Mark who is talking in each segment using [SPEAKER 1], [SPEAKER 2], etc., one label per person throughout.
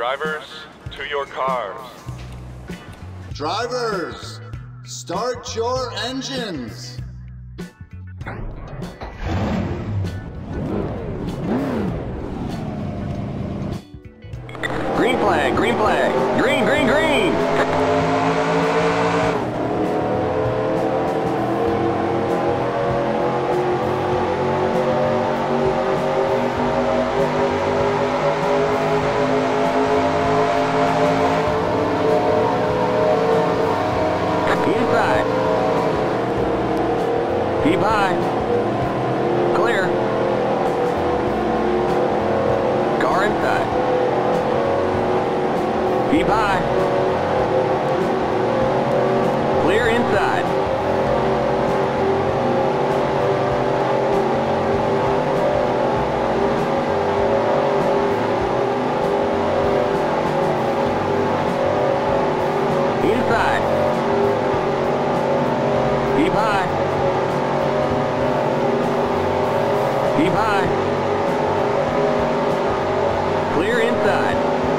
[SPEAKER 1] Drivers, to your cars.
[SPEAKER 2] Drivers, start your engines.
[SPEAKER 3] Green flag, green flag. Green, green, green. Inside. Keep high. Clear. Car inside. Keep high. Clear inside. Inside. Keep high. Keep high. Clear inside.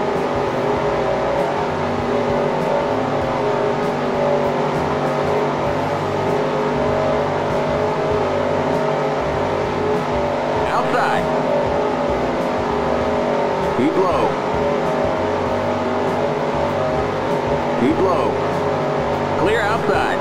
[SPEAKER 3] Outside. Keep low. Keep low. Clear outside.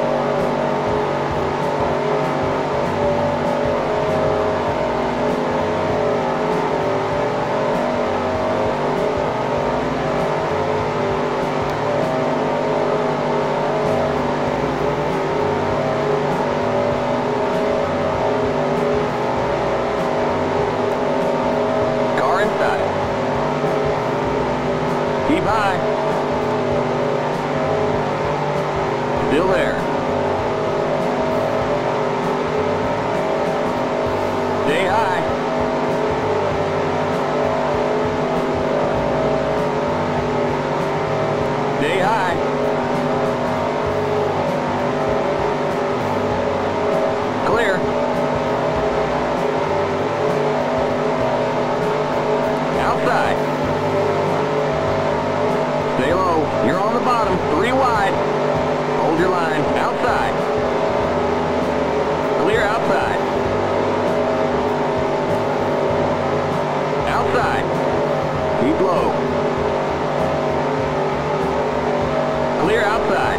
[SPEAKER 3] Car inside. Keep high. Still there. Stay high. Stay high. Clear. Outside. Stay low. You're on the bottom. 3 wide. Hold your line. Outside. Clear outside. Outside. Keep low. Clear outside.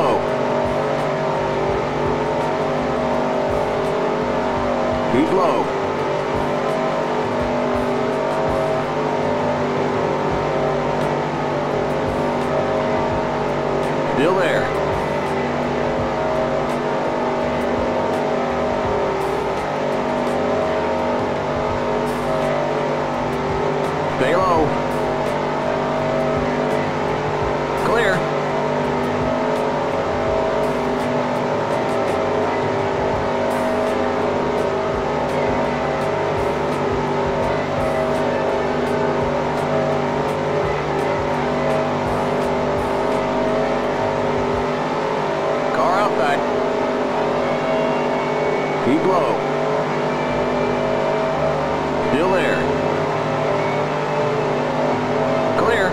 [SPEAKER 3] low. Keep low. Still there. Stay low. Clear. Car outside. Keep low. Still there. Clear.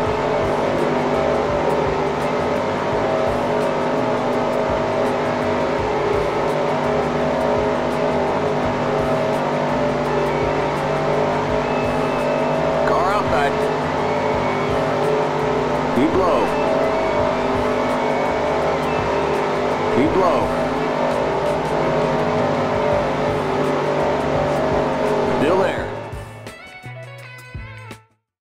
[SPEAKER 3] Car outside. Keep low. Keep low.